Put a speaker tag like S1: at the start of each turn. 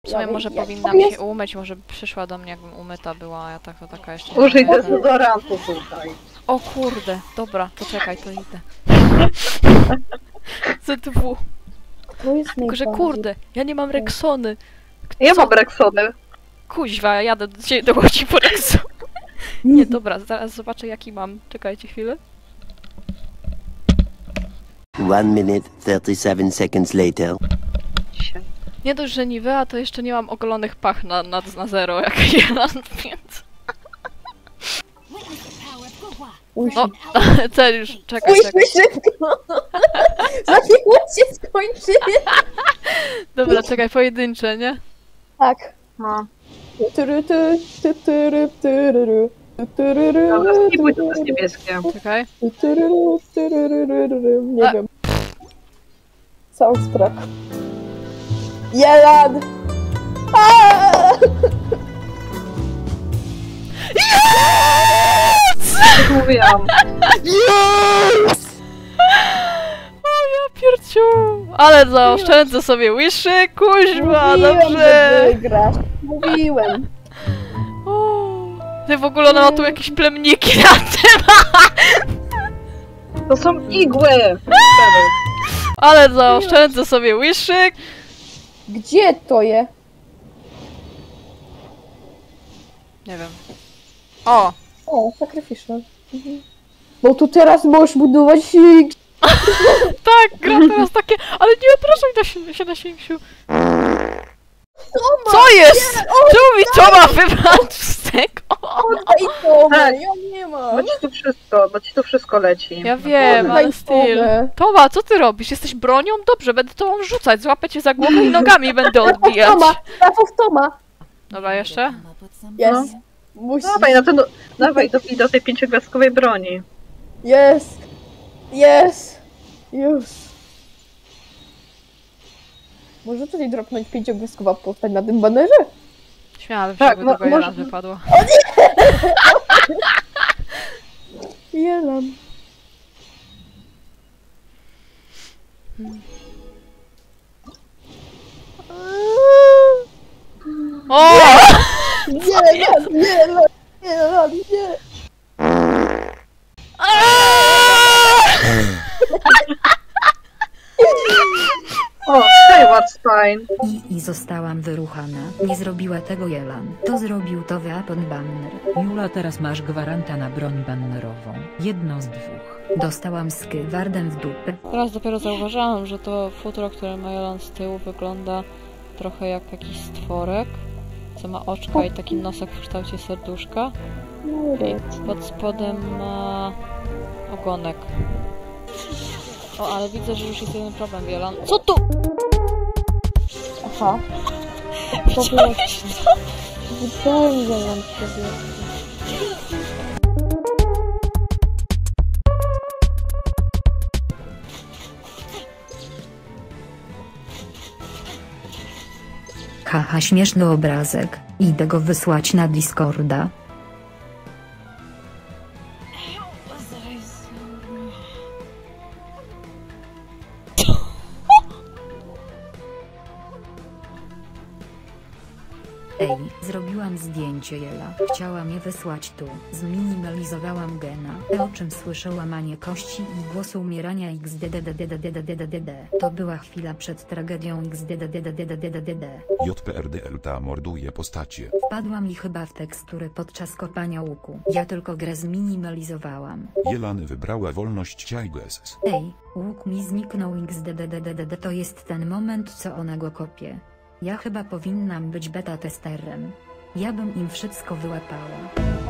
S1: W sumie może powinnam się umyć, może przyszła do mnie jakbym umyta była, a ja tak to taka jeszcze...
S2: Użyj dezodorantu tutaj.
S1: O kurde, dobra, to czekaj, to idę. ZW. Tylko, że kurde, ja nie mam Rexony.
S2: Ja mam Rexony.
S1: Kuźwa, jadę do ciebie do Łodzi po Rexony. Nie, dobra, zaraz zobaczę jaki mam. Czekajcie chwilę.
S3: 1 minute 37 seconds later.
S1: Nie dość, że Nivea, to jeszcze nie mam ogolonych pach na zero, jak Jelan, więc... No, cel już, czekaj, czekaj.
S4: Szybko! Zanim się skończy!
S1: Dobra, czekaj, pojedyncze, nie?
S4: Tak.
S2: No.
S4: Dobra,
S2: Dobra, skipuj to jest niebieskie.
S1: Czekaj.
S4: Nie wiem. Soundtrack. Jelan!
S2: Jak mówiłam.
S1: O ja pierciu! Ale zaoszczędzę sobie wishy, kuźwa,
S4: Mówiłem,
S1: dobrze!
S4: że wygrasz. Mówiłem.
S1: O, ty w ogóle ona ma tu jakieś plemniki na tym!
S2: To są igły.
S1: Ale zaoszczędzę sobie wishy!
S4: Gdzie to je?
S1: Nie wiem. O!
S4: O, sacrificial. Bo tu teraz możesz budować
S1: Tak, gra teraz takie, ale nie obrażaj się na sięsiu. Co jest? Czemu mi to ma wybrać z tego?
S4: Oddaj to,
S2: Tak.
S4: ja nie mam.
S2: Bo ci tu wszystko leci.
S1: Ja wiem, ale styl. Toma, co ty robisz? Jesteś bronią? Dobrze, będę tobą rzucać, złapę cię za głowę i nogami będę odbijać.
S4: Toma, Toma.
S1: Dobra, jeszcze?
S4: Jest. Musi.
S2: Dawaj, dawaj do tej 5-gwiazdkowej broni.
S4: Jest. Jest. Już. Może tutaj dropnąć 5-gwiazdkowa postać na tym banerze?
S1: Śmiałabym się,
S2: Tak,
S1: jakby tego
S2: może-
S1: Jelan wypadło.
S4: Jelan.
S1: O!
S4: Jelan, nie.
S2: O, hej, what's fine.
S5: I zostałam wyruchana. Nie zrobiła tego Jelan. To zrobił to Weapon Banner.
S6: Jula, teraz masz gwaranta na broń bannerową. Jedno z dwóch.
S5: Dostałam skywardem w dupę.
S1: Teraz dopiero zauważyłam, że to futro, które ma Jelan z tyłu, wygląda trochę jak jakiś stworek, co ma oczka i taki nosek w kształcie serduszka. I pod spodem ma ogonek. O, ale widzę, że już jest jeden problem, Jelan. Co tu?
S4: Aha.
S1: Widziałeś to?
S4: Widziałem Jelan sobie.
S5: Haha, śmieszny obrazek. Idę go wysłać na Discorda. Ej, zrobiłam zdjęcie Jela. Chciałam je wysłać tu. Zminimalizowałam gena. O czym słyszałam, a nie kości i głosu umierania xdddddddddd. To była chwila przed tragedią xdddddddd.
S7: JPRDLTA morduje postacie.
S5: Wpadłam i chyba w tekstury podczas kopania łuku. Ja tylko grę zminimalizowałam.
S7: Jelan wybrała wolność I guess.
S5: Ej, łuk mi zniknął xdddddd. To jest ten moment, co ona go kopie. Ja chyba powinnam być beta testerem. Ja bym im wszystko wyłapała.